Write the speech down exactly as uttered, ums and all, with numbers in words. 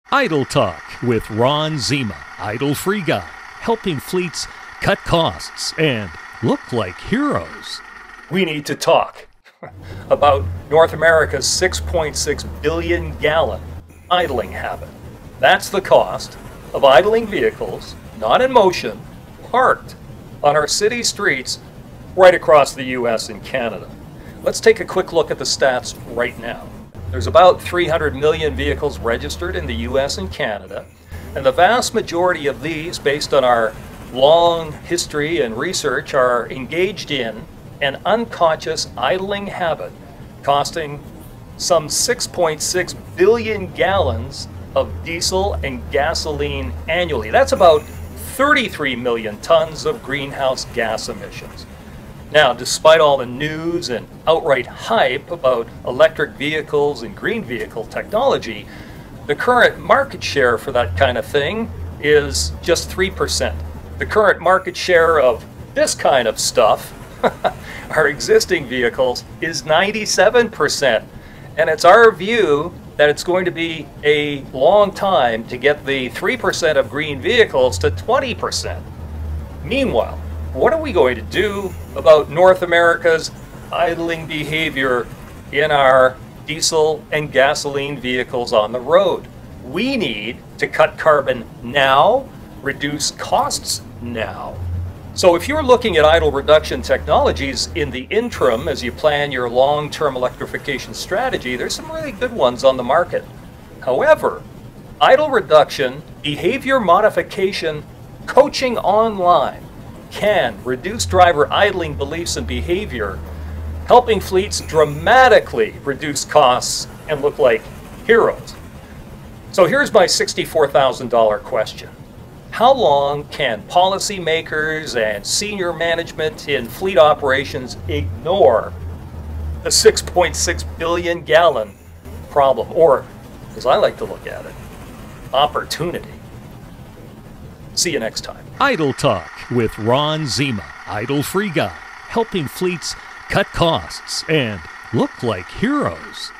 Idle Talk with Ron Zima, Idle Free Guy, helping fleets cut costs and look like heroes. We need to talk about North America's six point six billion gallon idling habit. That's the cost of idling vehicles, not in motion, parked on our city streets right across the U S and Canada. Let's take a quick look at the stats right now. There's about three hundred million vehicles registered in the U S and Canada, and the vast majority of these, based on our long history and research, are engaged in an unconscious idling habit costing some six point six billion gallons of diesel and gasoline annually. That's about thirty-three million tons of greenhouse gas emissions. Now, despite all the news and outright hype about electric vehicles and green vehicle technology, the current market share for that kind of thing is just three percent. The current market share of this kind of stuff, our existing vehicles, is ninety-seven percent. And it's our view that it's going to be a long time to get the three percent of green vehicles to twenty percent. Meanwhile, what are we going to do about North America's idling behavior in our diesel and gasoline vehicles on the road? We need to cut carbon now, reduce costs now. So if you're looking at idle reduction technologies in the interim as you plan your long-term electrification strategy, there's some really good ones on the market. However, idle reduction, behavior modification, coaching online can reduce driver idling beliefs and behavior, helping fleets dramatically reduce costs and look like heroes. So here's my sixty-four thousand dollar question. How long can policymakers and senior management in fleet operations ignore the six point six billion gallon problem, or, as I like to look at it, opportunity? See you next time. Idle Talk with Ron Zima, Idle Free Guy, helping fleets cut costs and look like heroes.